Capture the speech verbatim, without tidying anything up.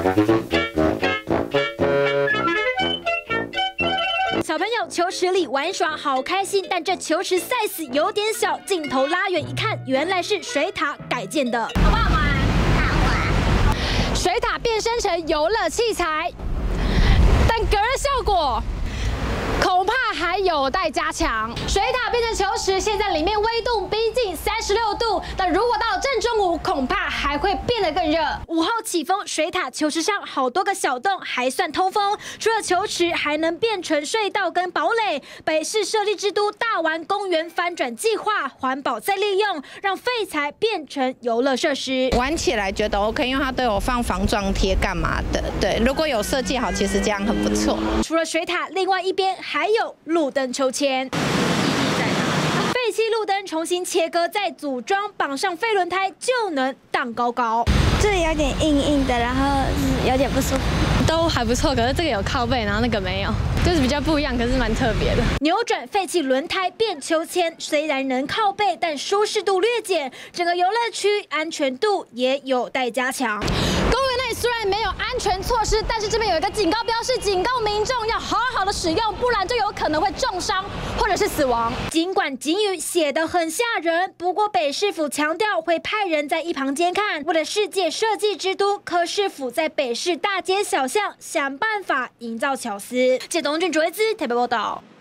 小朋友球池里玩耍好开心，但这球池 size 有点小，镜头拉远一看，原来是水塔改建的。好不好玩？ 好玩。 水塔变身成游乐器材，但隔热效果恐怕还有待加强。水塔变成球池，现在里面温度逼近三十六度，但如果到了正中午，恐怕还会变得更热。 午后起风，水塔球池上好多个小洞，还算通风。除了球池，还能变成隧道跟堡垒。北市设立之都大玩公园翻转计划，环保再利用，让废材变成游乐设施。 玩起来觉得 OK， 因为它都有放防撞贴干嘛的。对，如果有设计好，其实这样很不错。 除了水塔，另外一边还有路灯抽签。废弃路灯重新切割再组装，绑上废轮胎就能荡高高。 这里有点硬硬的，然后有点不舒服。 都还不错，可是这个有靠背，然后那个没有，就是比较不一样，可是蛮特别的。 扭转废弃轮胎变秋千，虽然能靠背，但舒适度略减，整个游乐区安全度也有待加强。 公园内虽然没有安全措施，但是这边有一个警告标示，警告民众要好好的使用，不然就有可能会重伤或者是死亡。 尽管警语写得很吓人，不过北市府强调会派人在一旁监看。为了世界设计之都，柯市府在北市大街小巷想办法营造巧思。谢东俊、卓维兹台北报道。